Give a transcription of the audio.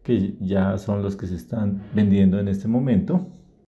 que ya son los que se están vendiendo en este momento.